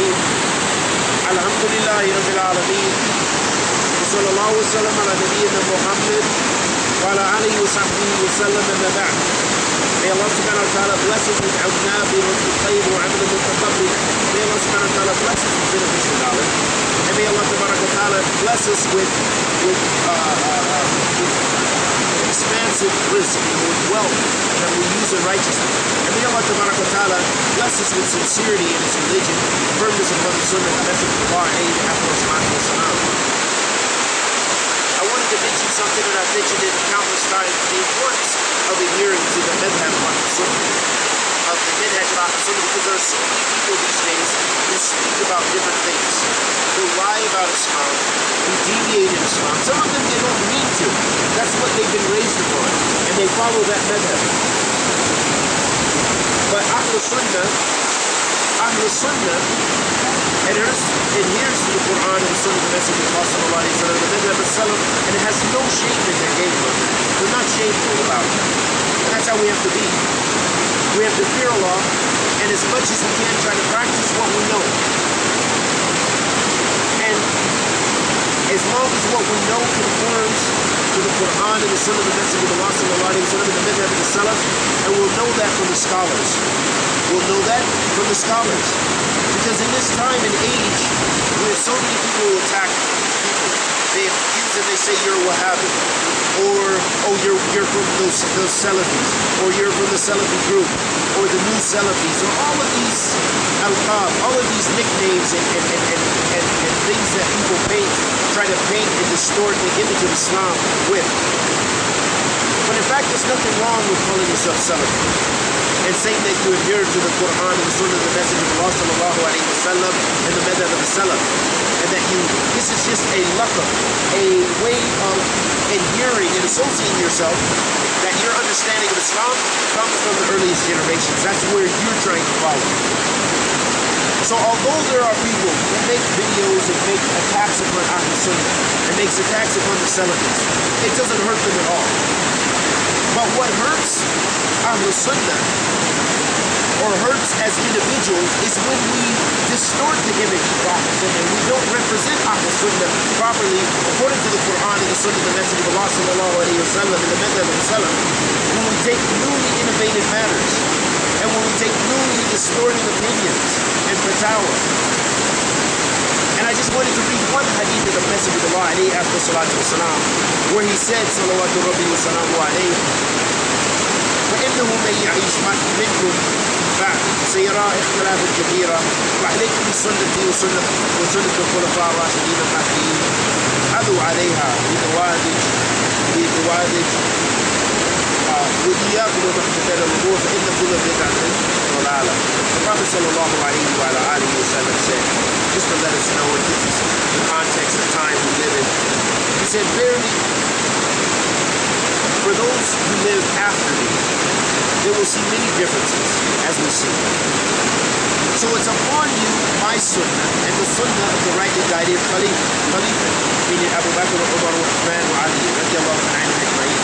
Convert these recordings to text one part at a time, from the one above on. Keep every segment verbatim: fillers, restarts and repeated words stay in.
الرحيم الحمد لله رب العالمين وصلى الله وسلم على نبينا محمد وعلى آله وصحبه وسلم أما بعد. May Allah subhanahu wa ta'ala bless us with al-nab wa al-tayyib wa amal al-mutaqabbal. May Allah subhanahu wa ta'ala bless us with beneficial knowledge. And may Allah subhanahu wa ta'ala bless us with, with, uh, uh, uh, with expansive rizq, with wealth that we use in righteousness. And may Allah subhanahu wa ta'ala bless us with sincerity in His religion, firmness upon the sunnah, and message of Allah, and Ahl Sunnah. I wanted to mention something that I've mentioned it countless times, the importance of adhering to the Mathab of Ahl Sunnah, of the minhaj of Ahl Sunnah, because there are so many people these days who speak about different things, who lie about Islam, who deviate in Islam. Some of them they don't mean to. That's what they've been raised upon, and they follow that Mathab. But Ahl Sunnah, Ahl Sunnah adheres, adheres to the Quran and the Sunnah of the Message of Allah sallallahu alayhi wa sallam, the Madhab of Salaf, and it has no shame in their game on that. We're not shameful about it. And that's how we have to be. We have to fear Allah, and as much as we can try to practice what we know. And as long as what we know conforms to the Quran and the Sunnah of the Message of Allah sallallahu alayhi wa sallam, and the Madhab of the Salaf, and we'll know that from the scholars. We'll know that from the scholars. Because in this time and age, where so many people who attack people, they accuse and they say you're a Wahhabi, or oh you're you're from those those Salafis, or you're from the Salafi group, or the new Salafis, or all of these al-qab, all of these nicknames and and, and, and, and and things that people paint, try to paint and distort the image of Islam with. But in fact, there's nothing wrong with calling yourself Salafi and saying that you adhere to the Quran and the Sunnah of the Message of Allah sallallahu alayhi wa sallam and the Madhab of the Salaf, and that you, this is just a laqab, a way of adhering and associating yourself, that your understanding of Islam comes from the earliest generations. That's where you're trying to follow. So although there are people who make videos and make attacks upon Ahl Sunnah and makes attacks upon the Salafis, it doesn't hurt them at all. But what hurts Ahl Sunnah, or hurts as individuals, is when we distort the image of Ahl Sunnah. We don't represent Ahl Sunnah properly according to the Quran and the Sunnah of the Message of Allah sallallahu alayhi wa sallam and the Madhab of the Salaf. When we take newly innovative matters, and when we take newly distorted opinions and fatwa. And I just wanted to read one hadith of the Message of Allah alayhi after salatu wa salam, where he said, salawatu rabbi wa salamu alayhi, فإنه من يعيش منكم بعد سيرى اختلافا كثيرا وعليكم بسنتي وسنة وسنة الخلفاء الراشدين المهديين عضوا عليها بنوادج بنوادج وإياكم ومحدثات الأمور فإن كل بدعة ضلالة. The Prophet sallallahu alayhi wa alihi wa sallam said, just to let us know and give us the context of time we live in, he said, verily, for those who live after me, they will see many differences, as we see. So it's upon you, my sunnah, and the sunnah of the rightly guided Khalifa, Khalifa, meaning Abu Bakr, Umar, Uthman, wa Ali, radiallahu anhu ajma'in.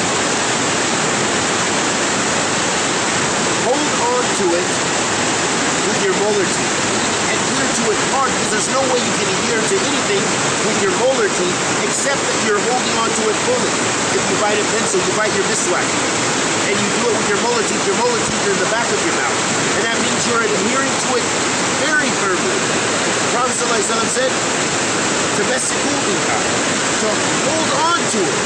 Hold on to it with your molar teeth. Adhere to it hard, because there's no way you can adhere to anything with your molar teeth except that you're holding on to it fully. If you bite a pencil, you bite your miswak, and you do it with your molar teeth, your molar teeth are in the back of your mouth. And that means you're adhering to it very firmly. The Prophet ﷺ said, to to hold on to it.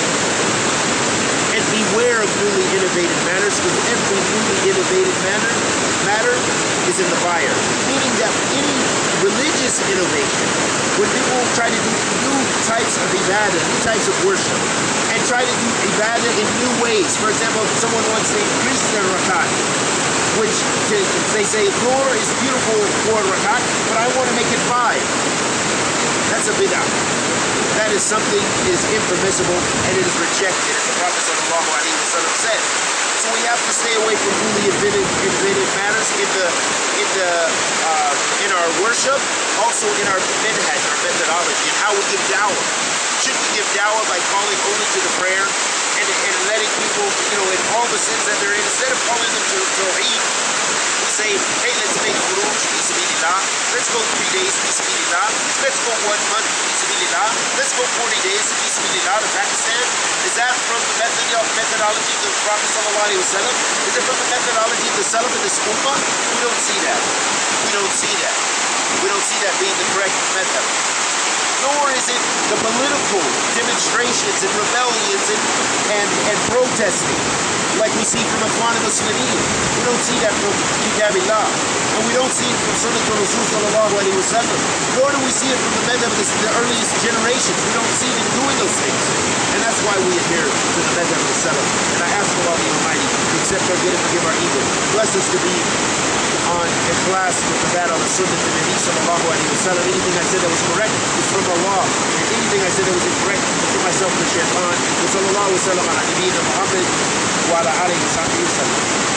And beware of newly innovated matters, because every newly innovated matter, matter is in the fire. Meaning that any religious innovation, when people try to do new types of ibadah, new types of worship, and try to do ibadah in new ways. For example, if someone wants to increase their rakat, which to, they say, four is beautiful for rakat, but I want to make it five. That's a bid'ah. That is something is impermissible, and it is rejected, as the Prophet sallallahu alaihi wasallam said. So we have to stay away from newly invented, invented matters in the in the uh, in our worship, also in our minhaj, our methodology, and how we give dawah. Should we give dawah by calling only to the prayer and, and letting people, you know, in all the sins that they're in, instead of calling them to tawheed, we say, hey, let's make khuruj fi sabilillah, Let's go three days, fi sabilillah. Let's go one month, fi sabilillah. Let's go forty days, fi sabilillah, to Pakistan. Is that from the method, methodology of the Prophet sallallahu alaihi wasallam? Is it from the methodology of the Salaf and the ummah? We don't see that. We don't see that. We don't see that being the correct method. Nor is it the political demonstrations and rebellions and, and, and protesting like we see from Ikhwan al-Muslimin. We don't see that from Kitabillah. And we don't see it from Sunnah Rasul sallallahu alaihi wasallam. Nor do we see it from the Mathab of the, the earliest generations. We don't see them doing those things. And that's why we adhere to the Mathab of the Salaf. And I ask Allah the Almighty to accept our good and forgive our evil. Bless us to be on in class with the bad on the Sunnah of the Nabi sallallahu alaihi wasallam. Anything I said that was correct was from Allah. And anything I said that was incorrect was from myself and the shaitan. Wa sallallahu wa sallam ala nabiyyina Muhammad wa ala alihi wa sahbihi wa sallam.